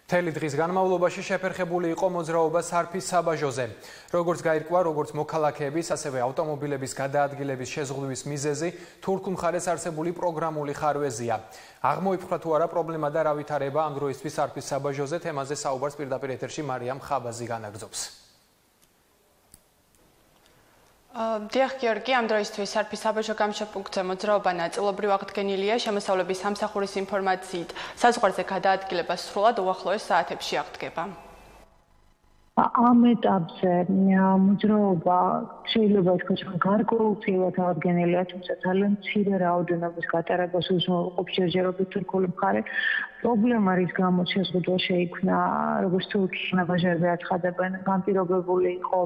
მთელი დღის განმავლობაში შეფერხებული იყო მოძრაობა სარფის საბაჟოზე. Როგორც გაირკვა, როგორც მოქალაქეების, ასევე ავტომობილების გადაადგილების შეზღუდვის მიზეზი თურქულ მხარეს არსებული პროგრამული ხარვეზია. აღმოიფხვრა თუ არა პრობლემა და რა ვითარება ამ დროისთვის სარფის საბაჟოზე, თემაზე საუბარს პირდაპირ ეთერში მარიამ ხაბაზი განაგრძობს. დიახ, გიორგი, ამ დროისთვის სარფის საბაჟო გამშეფუნქცე მოძრაობა ნაწილობრივ აღდგენილია შემოსავლების სამსახურის ინფორმაციით. საზღვარზე გადაადგილება სრულად უახლოეს საათებში აღდგება. ამ ეტაპზე მოძრაობა შეიძლება ითქვას, რომ გარკვეულწილად აღდგენილია, თუმცა ძალიან მცირე რაოდენობის გატარებას უზრუნველყოფს ჯერჯერობით თურქული მხარე. პრობლემა, რის გამოც შეზღუდვა შეიქმნა, როგორც თურქი საბაჟოები აცხადებენ, განპირობებული იყო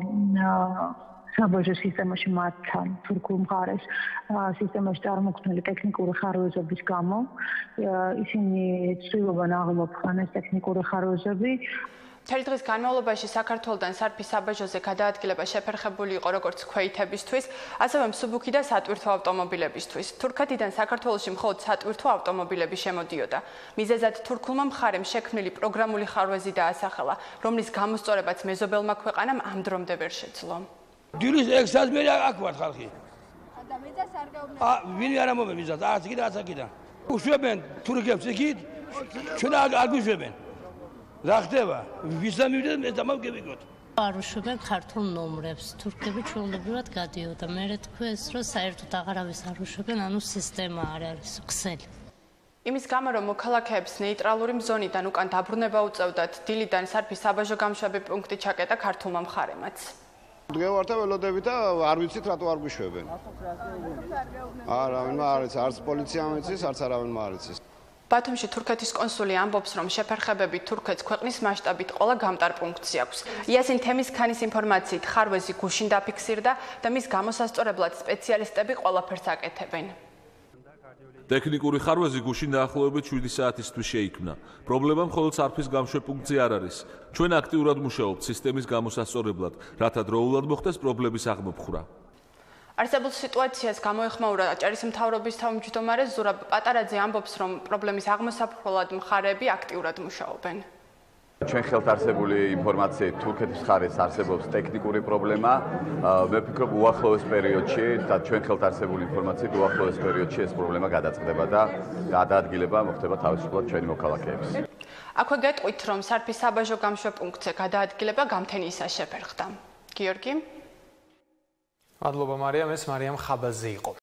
საბაჟო სისტემაში მათთან თურქულ მხარეს სისტემაში წარმოქმნილი ტექნიკური ხარვეზების გამო. ისინი ცდილობენ აღმოფხვრან ეს ტექნიკური ხარვეზები. მთელი დღის განმავლობაში საქართველოდან სარფის საბაჟოზე გადაადგილება შეფერხებული იყო როგორც ქვეითებისთვის, ასევე მსუბუქი და სატვირთო ავტომობილებისთვის. თურქეთიდან საქართველოში მხოლოდ სატვირთო ავტომობილები შემოდიოდა. მიზეზად თურქულმა მხარემ შექმნილი პროგრამული ხარვეზი დაასახელა, რომლის გამოსწორებაც მეზობელმა ქვეყანამ ამ დრომდე ვერ შეძლო. დილის 6 საათს მე აქ ვარ ხალხი. და მიწას არ გაუგნებთ. ვინ არ მომემიზათ, არც კიდე არც კიდე. უშვებენ თურქებს იქით, ჩვენ არ გვიშვებენ. რა ხდება? ვისა მივიდეთ, მე დამავგებიგოთ. არ უშვებენ ქართულ ნომრებს. თურქები ჩვეულებრივად გადიოდა. მე თქვეს, რომ საერთოდ აღარავის არ უშვებენ, ანუ სისტემა არ არის ქსელი. იმის გამო, რომ მოქალაქეებს ნეიტრალური მზონიდან უკან დაბრუნება უწევდათ, დილიდან სარფის საბაჟო გამშვები პუნქტი ჩაკეტა ქართულმა მხარემაც. გევართა ველოდებით და არ ვიცით რატო არ გვიშვებენ. არავინ არ იცის, არც პოლიციამ იცის, არც არავინ არ იცის. ბათუმში თურქეთის კონსული ამბობს, რომ შეფერხებები თურქეთს ქვეყნის მასშტაბით ყველა გამტარ პუნქტში აქვს. იასინ თემისქანის ინფორმაციით, ხარვეზი გუშინ დაფიქსირდა და მის გამოსასწორებლად სპეციალისტები ყველაფერს აკეთებენ. ტექნიკური ხარვეზი გუშინ დაახლოებით 7 საათისთვის შეიქმნა. პრობლემა მხოლოდ სარფის გამშვეპუნქტზე არ არის. ჩვენ აქტიურად მუშაობთ სისტემის გამოსასწორებლად, რათა დროულად მოხდეს პრობლემის აღმოფხვრა. არსებულ სიტუაციას გამოეხმაურა აჭარის მთავრობის თავმჯდომარე ზურაბ პატარაძე ამბობს, რომ პრობლემის აღმოსაფხვრელად მხარეები აქტიურად მუშაობენ. ჩვენ ხელთ არსებული ინფორმაციით თურქეთის მხარეს არსებობს ტექნიკური პრობლემა. მე ვფიქრობ უახლოეს პერიოდში და ჩვენ ხელთ არსებული ინფორმაციით უახლოეს პერიოდში ეს პრობლემა გადაწყდება და გადაადგილება მოხდება თავისუფლად ჩვენი მოქალაქეების. აქვე გეტყვით, რომ სარფის საბაჟო გამშვეპუნქტზე გადაადგილება გამთენიისას შეფერხდა. გიორგი? მადლობა მარიამ, ეს მარიამ ხაბაზი იყო.